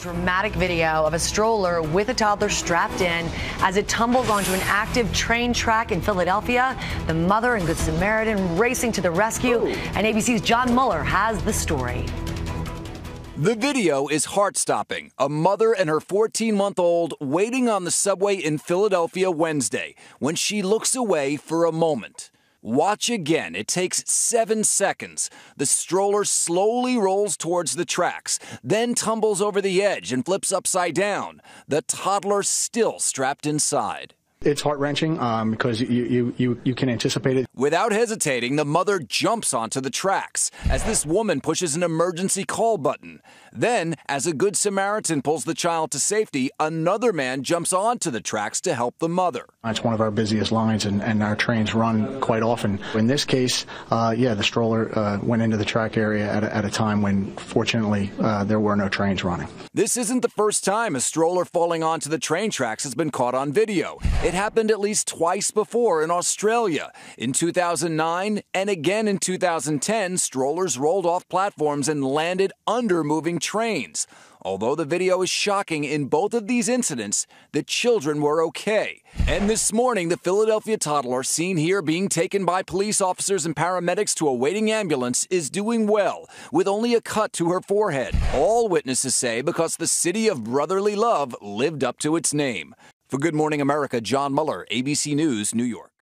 Dramatic video of a stroller with a toddler strapped in as it tumbles onto an active train track in Philadelphia. The mother and Good Samaritan racing to the rescue. And ABC's John Muller has the story. The video is heart-stopping. A mother and her 14-month-old waiting on the subway in Philadelphia Wednesday when she looks away for a moment. Watch again. It takes 7 seconds. The stroller slowly rolls towards the tracks, then tumbles over the edge and flips upside down. The toddler still strapped inside. It's heart-wrenching because you can anticipate it. Without hesitating, the mother jumps onto the tracks as this woman pushes an emergency call button. Then, as a Good Samaritan pulls the child to safety, another man jumps onto the tracks to help the mother. It's one of our busiest lines, and our trains run quite often. In this case, the stroller went into the track area at a time when, fortunately, there were no trains running. This isn't the first time a stroller falling onto the train tracks has been caught on video. It happened at least twice before in Australia. In 2009 and again in 2010, strollers rolled off platforms and landed under moving trains. Although the video is shocking, in both of these incidents, the children were okay. And this morning, the Philadelphia toddler seen here being taken by police officers and paramedics to a waiting ambulance is doing well, with only a cut to her forehead. All witnesses say because the city of brotherly love lived up to its name. For Good Morning America, John Muller, ABC News, New York.